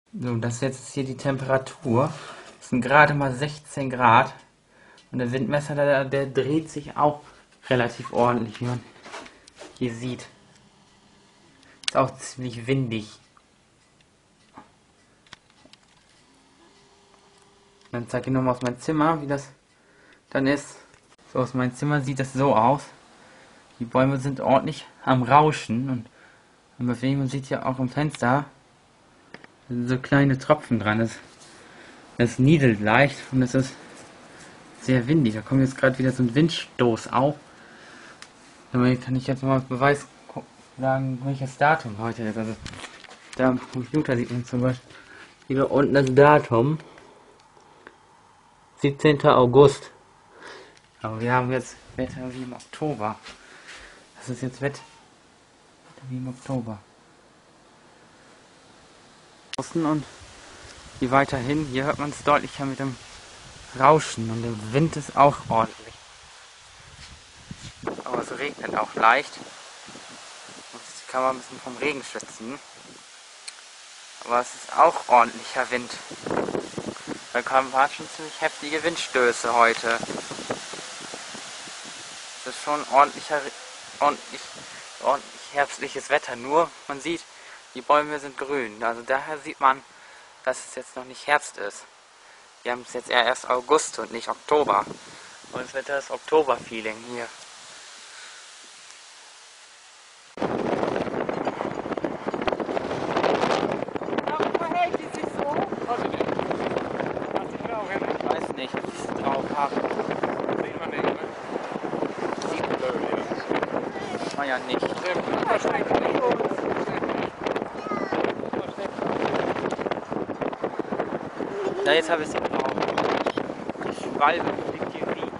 So, das ist jetzt hier die Temperatur. Das sind gerade mal 16 Grad. Und der Windmesser, der dreht sich auch relativ ordentlich, wie man hier sieht. Ist auch ziemlich windig. Dann zeige ich nochmal aus meinem Zimmer, wie das dann ist. So, aus meinem Zimmer sieht das so aus. Die Bäume sind ordentlich am Rauschen und am Bewegen. Man sieht ja auch im Fenster so kleine Tropfen dran. Es niedelt leicht und es ist sehr windig. Da kommt jetzt gerade wieder so ein Windstoß auf. Damit kann ich jetzt mal als Beweis sagen, welches Datum heute ist. Also da am Computer sieht man zum Beispiel hier unten das Datum. 17. August. Aber wir haben jetzt Wetter wie im Oktober. Das ist jetzt Wetter wie im Oktober. Außen und hier weiterhin, hier hört man es deutlicher mit dem Rauschen und der Wind ist auch ordentlich. Aber es regnet auch leicht. Und die kann man ein bisschen vom Regen schützen. Aber es ist auch ordentlicher Wind. Da waren schon ziemlich heftige Windstöße heute. Es ist schon ordentlich herbstliches Wetter. Nur man sieht, die Bäume sind grün. Also daher sieht man, dass es jetzt noch nicht Herbst ist. Wir haben es jetzt erst August und nicht Oktober. Und es wird das Oktober-Feeling hier. Ich weiß nicht, ob ich es drauf habe. Sieht man nicht, ne? Sieht man ja nicht. Ja, jetzt habe ich es drauf. Die Schwalbe fliegt hier wie.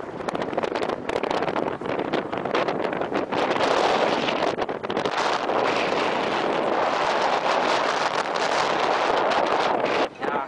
Ja.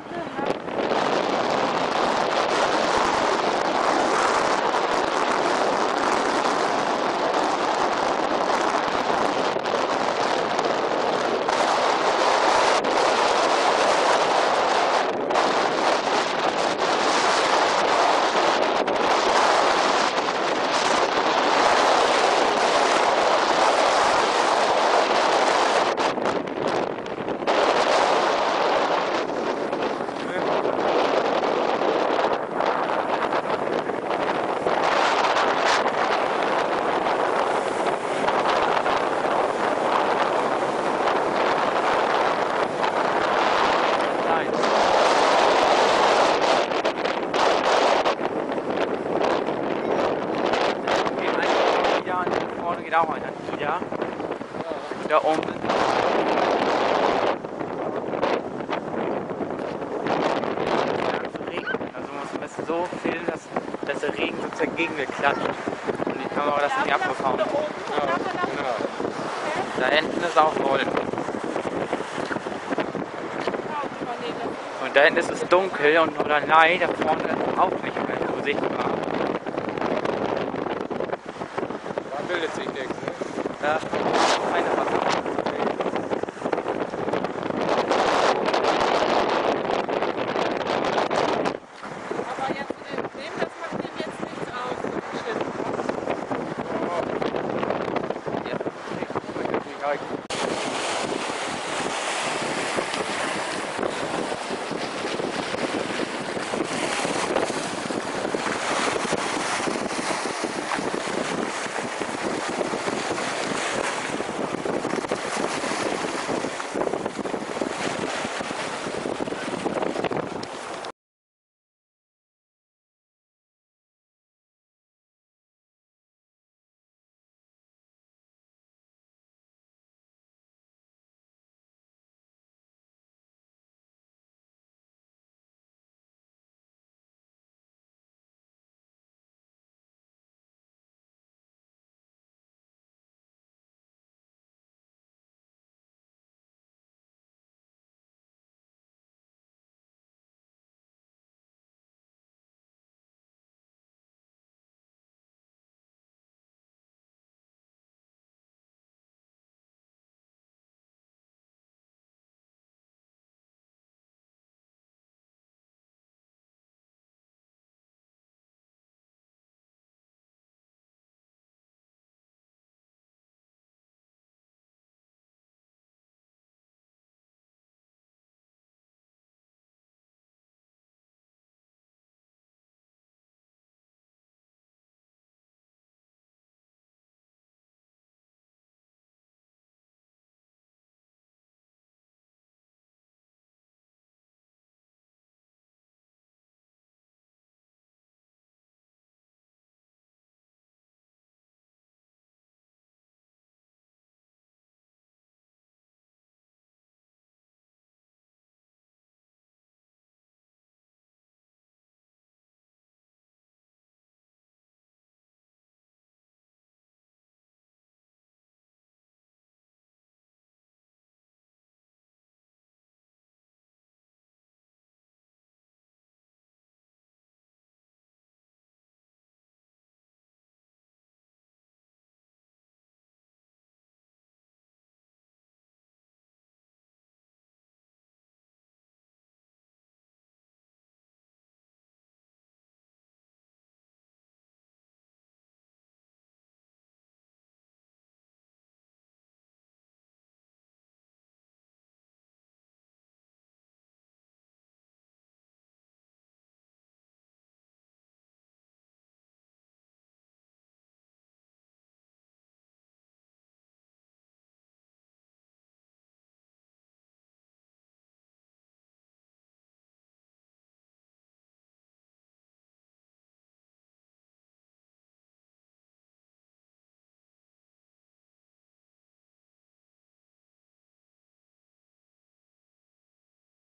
Vorne geht auch einer wieder. Da oben. Also muss man es so filmen, dass der Regen sozusagen gegen mir klatscht. Und die Kamera das nicht abbekommen. Ja, genau. Da hinten ist auch Gold. Und da hinten ist es dunkel und oder nein, da vorne ist auch nicht mehr so sichtbar. Da bildet sich nichts, ne? Da ist eine